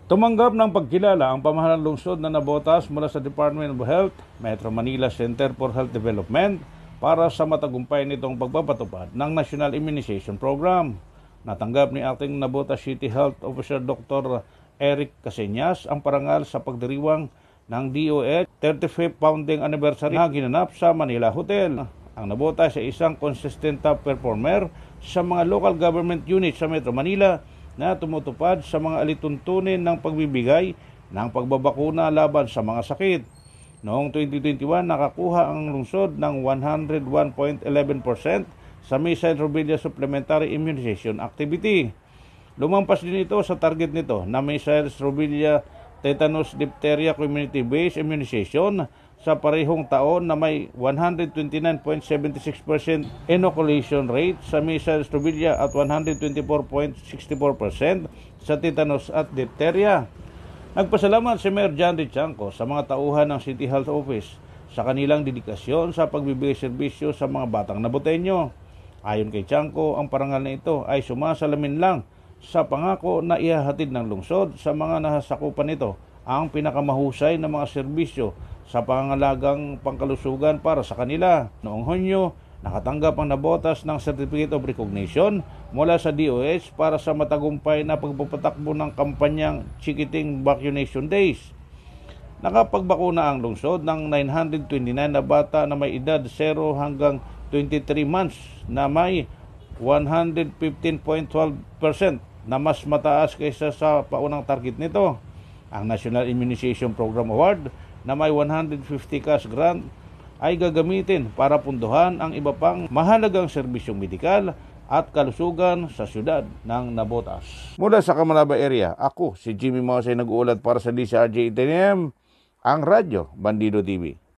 Tumanggap ng pagkilala ang pamahalang lungsod na nabotas mula sa Department of Health, Metro Manila Center for Health Development para sa matagumpay nitong pagpapatupad ng National Immunization Program. Natanggap ni Acting Nabotas City Health Officer Dr. Eric Caseñas ang parangal sa pagdiriwang ng DOH 35th founding anniversary na ginanap sa Manila Hotel. Ang Nabotas ay isang consistent top performer sa mga local government units sa Metro Manila na tumutupad sa mga alituntunin ng pagbibigay ng pagbabakuna laban sa mga sakit. Noong 2021, nakakuha ang lungsod ng 101.11% sa measles rubella supplementary immunization activity. Lumampas din ito sa target nito na measles rubella tetanus diphtheria community-based immunization sa parehong taon na may 129.76% inoculation rate sa measles rubella at 124.64% sa tetanus at diphtheria. Nagpasalamat si Mayor John D. Chanco sa mga tauhan ng City Health Office sa kanilang dedikasyon sa pagbibigay serbisyo sa mga batang Naboteño. Ayon kay Chanco, ang parangal na ito ay sumasalamin lang sa pangako na ihahatid ng lungsod sa mga nasasakupan nito ang pinakamahusay na mga serbisyo sa pangangalagang pangkalusugan para sa kanila. Noong Hunyo, nakatanggap ang nabotas ng Certificate of Recognition mula sa DOH para sa matagumpay na pagpapatakbo ng kampanyang Chikiting Vaccination Days. Nakapagbakuna ang lungsod ng 929 na bata na may edad 0 hanggang 23 months na may 115.12% na mas mataas kaysa sa paunang target nito. Ang National Immunization Program Award na may 150 cash grant ay gagamitin para punduhan ang iba pang mahalagang serbisyong medikal at kalusugan sa syudad ng Nabotas. Mula sa Camaraba area, ako si Jimmy Mausay nag-uulat para sa DCRJ 10 AM, ang Radyo Bandido TV.